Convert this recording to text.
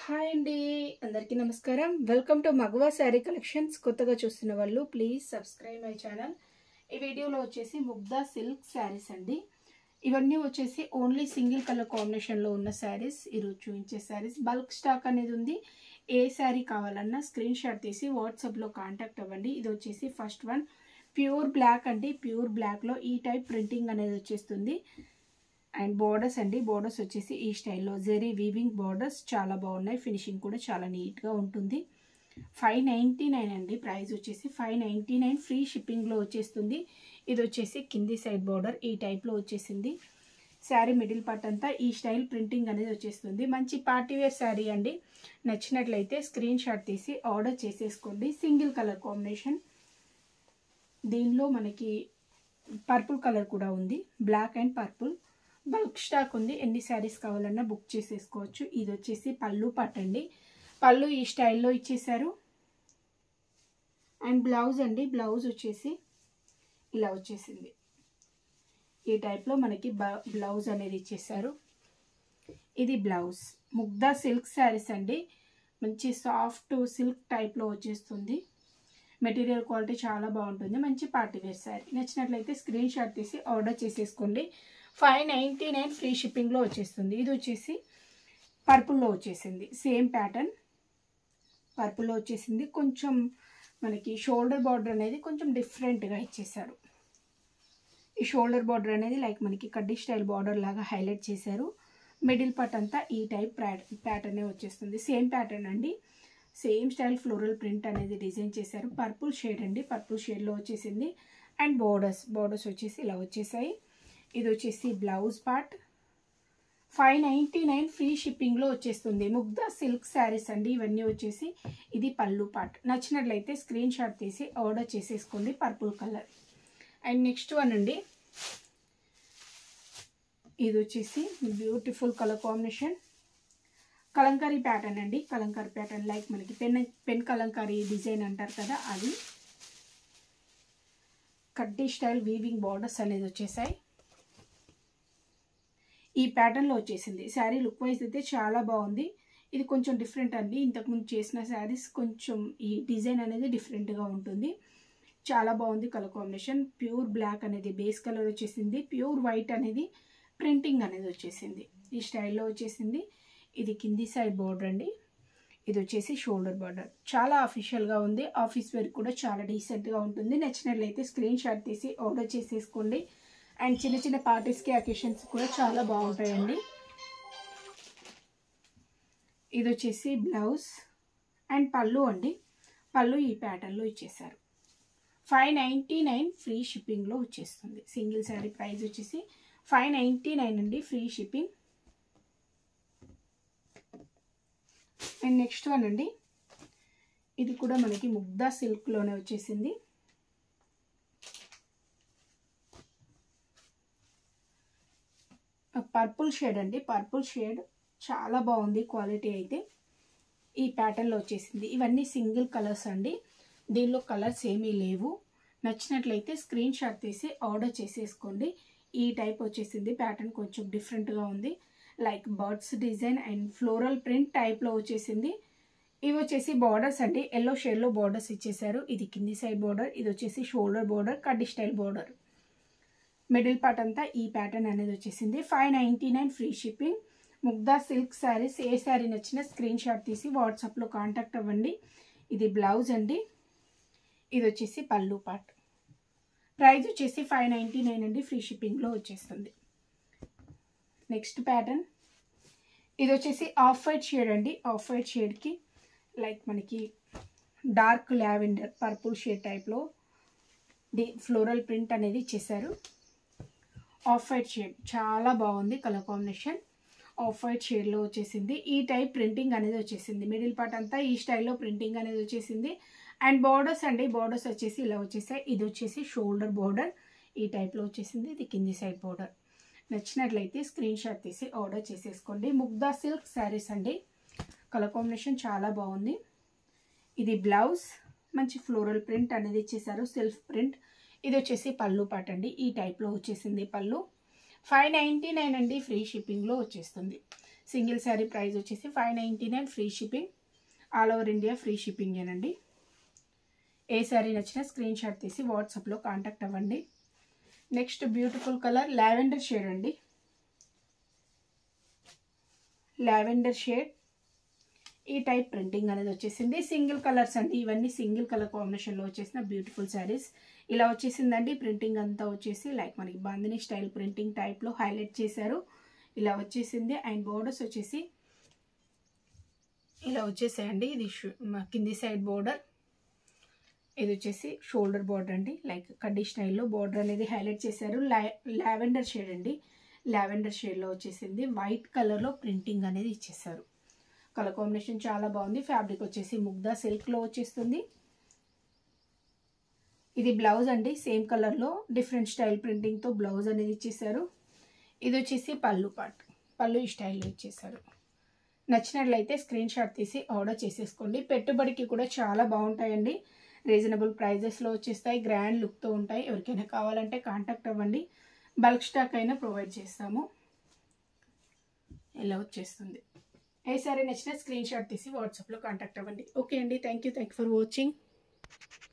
Hi అండి, అందరికీ నమస్కారం. వెల్కమ్ టు మగవా శారీ కలెక్షన్స్. కొత్తగా చూస్తున్న వాళ్ళు ప్లీజ్ సబ్స్క్రైబ్ మై ఛానల్. ఈ వీడియోలో వచ్చేసి ముగ్ధా సిల్క్ శారీస్ అండి. ఇవన్నీ వచ్చేసి ఓన్లీ సింగిల్ కలర్ కాంబినేషన్లో ఉన్న శారీస్. ఈరోజు చూపించే శారీస్ బల్క్ స్టాక్ అనేది ఉంది. ఏ శారీ కావాలన్నా స్క్రీన్ షాట్ తీసి వాట్సాప్లో కాంటాక్ట్ అవ్వండి. ఇది వచ్చేసి ఫస్ట్ వన్ ప్యూర్ బ్లాక్ అండి. ప్యూర్ బ్లాక్లో ఈ టైప్ ప్రింటింగ్ అనేది వచ్చేస్తుంది. అండ్ బోర్డర్స్ అండి, బోర్డర్స్ వచ్చేసి ఈ స్టైల్లో జెరీ వీవింగ్ బోర్డర్స్ చాలా బాగున్నాయి. ఫినిషింగ్ కూడా చాలా నీట్గా ఉంటుంది. 599 అండి. ప్రైస్ వచ్చేసి 599, ఫ్రీ షిప్పింగ్లో వచ్చేస్తుంది. ఇది వచ్చేసి కింది సైడ్ బోర్డర్ ఈ టైప్లో వచ్చేసింది. శారీ మిడిల్ పార్ట్ అంతా ఈ స్టైల్ ప్రింటింగ్ అనేది వచ్చేస్తుంది. మంచి పార్టీవేర్ శారీ అండి. నచ్చినట్లయితే స్క్రీన్ షాట్ తీసి ఆర్డర్ చేసేసుకోండి. Single colour combination. దీనిలో మనకి పర్పుల్ కలర్ కూడా ఉంది, black and purple. Bulk stock ఉంది. ఎన్ని శారీస్ కావాలన్నా బుక్ చేసేసుకోవచ్చు. ఇది వచ్చేసి పళ్ళు పార్ట్ అండి. పళ్ళు ఈ స్టైల్లో ఇచ్చేసారు. అండ్ బ్లౌజ్ అండి, బ్లౌజ్ వచ్చేసి ఇలా వచ్చేసింది. ఈ టైప్లో మనకి బ్లౌజ్ అనేది ఇచ్చేసారు. ఇది బ్లౌజ్. ముగ్ధా సిల్క్ శారీస్ అండి. మంచి సాఫ్ట్ సిల్క్ టైప్లో వచ్చేస్తుంది. మెటీరియల్ క్వాలిటీ చాలా బాగుంటుంది. మంచి పార్టీవేర్ శారీ. నచ్చినట్లయితే స్క్రీన్ షాట్ తీసి ఆర్డర్ చేసేసుకోండి. 599 ఫ్రీ షిప్పింగ్లో వచ్చేస్తుంది. ఇది వచ్చేసి పర్పుల్లో వచ్చేసింది. సేమ్ ప్యాటర్న్ పర్పుల్లో వచ్చేసింది. కొంచెం మనకి షోల్డర్ బార్డర్ అనేది కొంచెం డిఫరెంట్గా ఇచ్చేసారు. ఈ షోల్డర్ బార్డర్ అనేది లైక్ మనకి కడ్డీ స్టైల్ బార్డర్ లాగా హైలైట్ చేశారు. మిడిల్ పార్ట్ అంతా ఈ టైప్ ప్యాటర్నే వచ్చేస్తుంది. సేమ్ ప్యాటర్న్ అండి. సేమ్ స్టైల్ ఫ్లోరల్ ప్రింట్ అనేది డిజైన్ చేశారు. పర్పుల్ షేడ్ అండి, పర్పుల్ షేడ్లో వచ్చేసింది. అండ్ బోర్డర్స్ వచ్చేసి ఇలా వచ్చేసాయి. ఇది వచ్చేసి బ్లౌజ్ పార్ట్. 599 ఫ్రీ షిప్పింగ్లో వచ్చేస్తుంది. ముగ్ధా సిల్క్ శారీస్ అండి ఇవన్నీ వచ్చేసి. ఇది పళ్ళు పార్ట్. నచ్చినట్లయితే స్క్రీన్ షాట్ తీసి ఆర్డర్ చేసేసుకోండి. Purple colour. And next one అండి. ఇది వచ్చేసి beautiful colour combination. Kalamkari pattern అండి. కలంకారీ ప్యాటర్న్ లైక్ మనకి పెన్ కలంకారీ డిజైన్ అంటారు కదా, అది. కడ్డీ స్టైల్ వీవింగ్ బార్డర్స్ అనేది వచ్చేసాయి. ఈ ప్యాటర్న్లో వచ్చేసింది. శారీ లుక్ వైజ్ అయితే చాలా బాగుంది. ఇది కొంచెం డిఫరెంట్ అండి. ఇంతకుముందు చేసిన శారీస్ కొంచెం ఈ డిజైన్ అనేది డిఫరెంట్గా ఉంటుంది. చాలా బాగుంది కలర్ కాంబినేషన్. ప్యూర్ బ్లాక్ అనేది బేస్ కలర్ వచ్చేసింది. ప్యూర్ వైట్ అనేది ప్రింటింగ్ అనేది వచ్చేసింది. ఈ స్టైల్లో వచ్చేసింది. ఇది కింది సైడ్ బోర్డర్ అండి. ఇది వచ్చేసి షోల్డర్ బార్డర్. చాలా అఫీషియల్గా ఉంది. ఆఫీస్ వేర్ కూడా చాలా డీసెంట్గా ఉంటుంది. నచ్చినట్లయితే స్క్రీన్ షాట్ తీసి ఆర్డర్ చేసేసుకోండి. అండ్ చిన్న చిన్న పార్టీస్కి అకేషన్స్ కూడా చాలా బాగుంటాయండి. ఇది వచ్చేసి బ్లౌజ్ అండ్ పళ్ళు అండి. పళ్ళు ఈ ప్యాటర్న్లో ఇచ్చేసారు. 599 ఫ్రీ షిప్పింగ్లో వచ్చేస్తుంది. సింగిల్ శారీ ప్రైస్ వచ్చేసి 599 అండి, free shipping. And next one అండి. ఇది కూడా మనకి ముగ్ధా సిల్క్లోనే వచ్చేసింది. పర్పుల్ షేడ్ అండి. పర్పుల్ షేడ్ చాలా బాగుంది క్వాలిటీ అయితే. ఈ ప్యాటర్న్లో వచ్చేసింది. ఇవన్నీ సింగిల్ కలర్స్ అండి. దీనిలో కలర్స్ ఏమీ లేవు. నచ్చినట్లయితే స్క్రీన్ షాట్ తీసి ఆర్డర్ చేసేసుకోండి. ఈ టైప్ వచ్చేసింది. ప్యాటర్న్ కొంచెం డిఫరెంట్గా ఉంది. Like birds design and floral print టైప్లో వచ్చేసింది. ఇవి వచ్చేసి బార్డర్స్ అండి. ఎల్లో షేడ్లో బార్డర్స్ ఇచ్చేసారు. ఇది కింది సైడ్ బార్డర్. ఇది వచ్చేసి షోల్డర్ బార్డర్, కడ్డీ స్టైల్ బార్డర్. మిడిల్ పార్ట్ అంతా ఈ ప్యాటర్న్ అనేది వచ్చేసింది. 599 free shipping. Mugdha silk saris. ఏ శారీ నచ్చినా స్క్రీన్ షాట్ తీసి వాట్సాప్లో కాంటాక్ట్ అవ్వండి. ఇది బ్లౌజ్ అండి. ఇది వచ్చేసి పళ్ళు పార్ట్. ప్రైస్ వచ్చేసి 599 అండి, ఫ్రీ షిప్పింగ్లో వచ్చేస్తుంది. Next pattern. ఇది వచ్చేసి ఆఫ్ వైట్ షేడ్ అండి. ఆఫ్ వైట్ షేడ్కి లైక్ మనకి డార్క్ లావెండర్ పర్పుల్ షేడ్ టైప్లో ఫ్లోరల్ ప్రింట్ అనేది ఇచ్చేసారు. ఆఫ్ వైట్ షేడ్ చాలా బాగుంది కలర్ కాంబినేషన్. ఆఫ్ వైట్ షేడ్లో వచ్చేసింది. ఈ టైప్ ప్రింటింగ్ అనేది వచ్చేసింది. మిడిల్ పార్ట్ అంతా ఈ స్టైల్లో ప్రింటింగ్ అనేది వచ్చేసింది. అండ్ బార్డర్స్ అండి. బార్డర్స్ వచ్చేసి ఇలా వచ్చేసాయి. ఇది వచ్చేసి షోల్డర్ బార్డర్ ఈ టైప్లో వచ్చేసింది. ఇది కింది సైడ్ బార్డర్. నచ్చినట్లయితే స్క్రీన్ షాట్ తీసి ఆర్డర్ చేసేసుకోండి. ముగ్ధా సిల్క్ శారీస్ అండి. కలర్ కాంబినేషన్ చాలా బాగుంది. ఇది బ్లౌజ్. మంచి ఫ్లోరల్ ప్రింట్ అనేది ఇచ్చేసారు, సెల్ఫ్ ప్రింట్. ఇది వచ్చేసి పళ్ళు పార్ట్ అండి. ఈ టైప్లో వచ్చేసింది పళ్ళు. 599 అండి, ఫ్రీ షిప్పింగ్లో వచ్చేస్తుంది. సింగిల్ శారీ ప్రైస్ వచ్చేసి 599 free shipping, all over India free షిప్పింగేనండి. ఏ శారీ నచ్చినా స్క్రీన్ షాట్ తీసి వాట్సాప్లో కాంటాక్ట్ అవ్వండి. Next beautiful colour lavender shade అండి. లావెండర్ షేడ్ ఈ టైప్ ప్రింటింగ్ అనేది వచ్చేసింది. సింగిల్ కలర్స్ అండి, ఇవన్నీ సింగిల్ కలర్ కాంబినేషన్లో వచ్చేసిన బ్యూటిఫుల్ శారీస్. ఇలా వచ్చేసిందండి ప్రింటింగ్ అంతా వచ్చేసి లైక్ మనకి బాందిని స్టైల్ ప్రింటింగ్ టైప్లో హైలైట్ చేశారు. ఇలా వచ్చేసింది. అండ్ బోర్డర్స్ వచ్చేసి ఇలా వచ్చేసాయండి. ఇది కింది సైడ్ బోర్డర్, ఇది వచ్చేసి షోల్డర్ బోర్డర్ అండి. లైక్ కడ్డీ స్టైల్లో బోర్డర్ అనేది హైలైట్ చేశారు. లావెండర్ షేడ్ అండి. లావెండర్ షేడ్లో వచ్చేసింది. వైట్ కలర్లో ప్రింటింగ్ అనేది ఇచ్చేసారు. కలర్ కాంబినేషన్ చాలా బాగుంది. ఫ్యాబ్రిక్ వచ్చేసి ముగ్దా సిల్క్లో వచ్చేస్తుంది. ఇది బ్లౌజ్ అండి, సేమ్ కలర్లో డిఫరెంట్ స్టైల్ ప్రింటింగ్తో బ్లౌజ్ అనేది ఇచ్చేసారు. ఇది వచ్చేసి పళ్ళు పార్ట్, పళ్ళు ఈ స్టైల్లో ఇచ్చేసారు. నచ్చినట్లయితే స్క్రీన్ షాట్ తీసి ఆర్డర్ చేసేసుకోండి. పెట్టుబడికి కూడా చాలా బాగుంటాయండి. రీజనబుల్ ప్రైజెస్లో వచ్చేస్తాయి, గ్రాండ్ లుక్తో ఉంటాయి. ఎవరికైనా కావాలంటే కాంటాక్ట్ అవ్వండి. బల్క్ స్టాక్ అయినా ప్రొవైడ్ చేస్తాము. ఇలా వచ్చేస్తుంది. ఏ సారీ నచ్చినా స్క్రీన్ షాట్ తీసి వాట్సాప్లో కాంటాక్ట్ అవ్వండి. ఓకే అండి, థ్యాంక్ యూ ఫర్ వాచింగ్.